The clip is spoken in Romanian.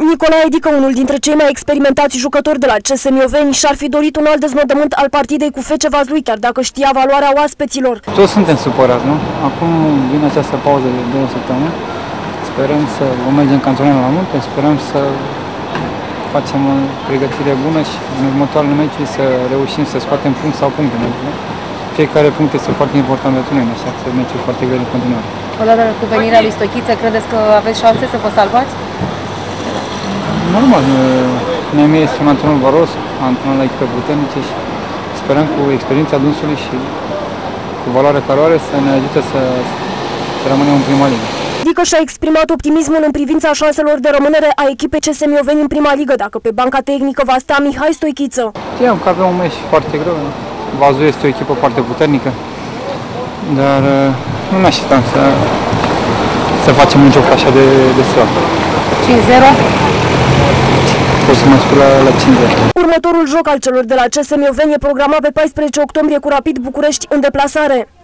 Nicolae Dică, unul dintre cei mai experimentați jucători de la CS Mioveni, și-ar fi dorit un alt deznodământ al partidei cu FC Vaslui, chiar dacă știa valoarea oaspeților. Toți suntem supărați, nu? Acum vine această pauză de 2 săptămâni. Sperăm să vom merge în cantonul la munte, sperăm să facem o pregătire bună și în următoarele meciuri să reușim să scoatem punct sau puncte. Fiecare punct este foarte important pentru noi, așa că meciuri foarte grele în continuare. Odată cu venirea lui Stoichiță, credeți că aveți șanse să vă salvați? Normal, Neemie este un antrenor varos, antrenor la echipe puternice și sperăm cu experiența dânsului și cu valoarea care are să ne ajute să rămânem în prima ligă. Dică și-a exprimat optimismul în privința șanselor de rămânere a echipei CS Mioveni în prima ligă, dacă pe banca tehnică va sta Mihai Stoichiță. Știam că avem un meci foarte greu. Vaslui este o echipă foarte puternică, dar nu ne așteptam să facem un joc așa de slab. 5-0? Pot să mă spun la 5-0. Următorul joc al celor de la CS Mioveni e programat pe 14 octombrie cu Rapid București în deplasare.